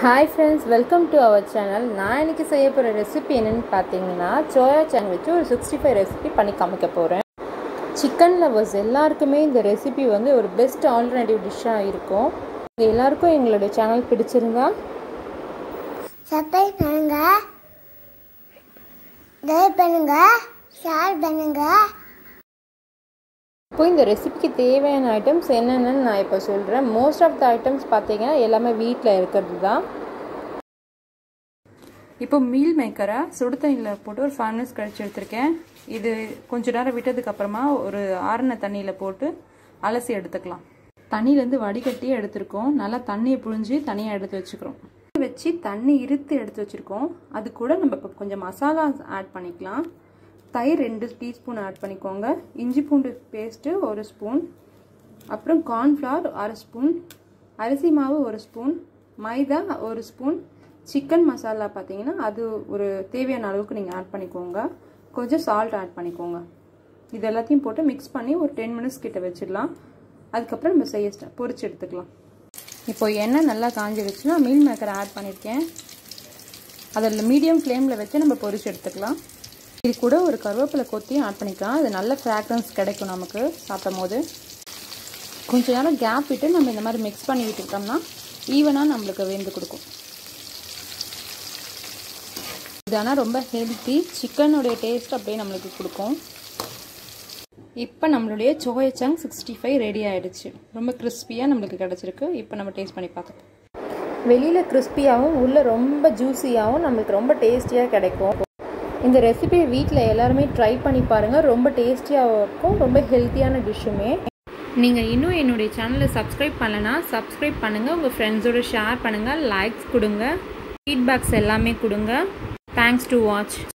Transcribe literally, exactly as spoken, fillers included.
Hi friends, welcome to our channel. நான் இன்னைக்கு செய்ய போற ரெசிபி என்னன்னு பாத்தீங்கன்னா சோயா சங்க் வச்சு ஒரு sixty-five ரெசிபி பண்ணி காமிக்க போறேன். சிக்கன் லவர்ஸ் எல்லாருக்குமே இந்த ரெசிபி வந்து ஒரு பெஸ்ட் ஆல்டர்னேட்டிவ் டிஷ்ஷா இருக்கும். இது எல்லாருக்கும் எங்களோட சேனல் பிடிச்சிருந்தா சப்ஸ்கிரைப் பண்ணுங்க, லைக் பண்ணுங்க, ஷேர் பண்ணுங்க. இப்போ இந்த ரெசிபிக்கு தேவையான ஐட்டம்ஸ் என்னென்னு நான் இப்போ சொல்கிறேன். மோஸ்ட் ஆஃப் த ஐட்டம்ஸ் பார்த்தீங்கன்னா எல்லாமே வீட்டில் இருக்கிறது தான். இப்போ மீல் மேக்கரை சுடு தண்ணியில் போட்டு ஒரு ஃபைவ் மினிட்ஸ் கழிச்சு எடுத்திருக்கேன். இது கொஞ்ச நேரம் விட்டதுக்கப்புறமா ஒரு ஆறுன தண்ணியில் போட்டு அலசி எடுத்துக்கலாம். தண்ணியிலேருந்து வடிகட்டி எடுத்துருக்கோம். நல்லா தண்ணியை புழிஞ்சு தனியாக எடுத்து வச்சுக்கிறோம். வச்சு தண்ணி இருத்து எடுத்து வச்சுருக்கோம். அது கூட நம்ம இப்போ கொஞ்சம் மசாலா ஆட் பண்ணிக்கலாம். தயிர் ரெண்டு டீஸ்பூன் ஆட் பண்ணிக்கோங்க. இஞ்சி பூண்டு பேஸ்ட்டு ஒரு ஸ்பூன், அப்புறம் கார்ன்ஃப்ளவர் அரை ஸ்பூன், அரிசி மாவு ஒரு ஸ்பூன், மைதா ஒரு ஸ்பூன், சிக்கன் மசாலா பார்த்தீங்கன்னா அது ஒரு தேவையான அளவுக்கு நீங்கள் ஆட் பண்ணிக்கோங்க. கொஞ்சம் சால்ட் ஆட் பண்ணிக்கோங்க. இது எல்லாத்தையும் போட்டு மிக்ஸ் பண்ணி ஒரு டென் மினிட்ஸ் கிட்ட வச்சிடலாம். அதுக்கப்புறம் நம்ம செய்ய பொரிச்சு எடுத்துக்கலாம். இப்போ எண்ணெய் நல்லா காஞ்சி வச்சு நான் மீல் மேக்கரை ஆட் பண்ணியிருக்கேன். அதில் மீடியம் ஃப்ளேமில் வச்சு நம்ம பொரிச்சு எடுத்துக்கலாம். இது கூட ஒரு கருவேப்பிலை கொத்தியும் ஆட் பண்ணிக்கலாம். அது நல்ல ஃப்ராக்ரன்ஸ் கிடைக்கும் நமக்கு சாப்பிடும் போது. கொஞ்சம் நேரம் கேப் விட்டு நம்ம இந்த மாதிரி மிக்ஸ் பண்ணி விட்டுக்கிட்டோம்னா ஈவனாக நம்மளுக்கு வெந்து கொடுக்கும். இது ஆனால் ரொம்ப ஹெல்த்தி, சிக்கனுடைய டேஸ்ட் அப்படியே நம்மளுக்கு கொடுக்கும். இப்போ நம்மளுடைய soya chunk sixty five ready ஆகிடுச்சு. ரொம்ப கிறிஸ்பியாக நம்மளுக்கு கிடச்சிருக்கு. இப்போ நம்ம டேஸ்ட் பண்ணி பார்க்கலாம். வெளியில் கிறிஸ்பியாகவும் உள்ளே ரொம்ப ஜூஸியாகவும் நம்மளுக்கு ரொம்ப டேஸ்டியாக கிடைக்கும். இந்த ரெசிபி வீட்டில் எல்லாருமே ட்ரை பண்ணி பாருங்கள். ரொம்ப டேஸ்டியாகவும் இருக்கும், ரொம்ப ஹெல்த்தியான டிஷ்ஷுமே. நீங்கள் இன்னும் என்னுடைய சேனலை சப்ஸ்கிரைப் பண்ணலைன்னா சப்ஸ்கிரைப் பண்ணுங்கள். உங்கள் ஃப்ரெண்ட்ஸோடு ஷேர் பண்ணுங்கள், லைக்ஸ் கொடுங்க, ஃபீட்பேக்ஸ் எல்லாமே கொடுங்க. Thanks to watch.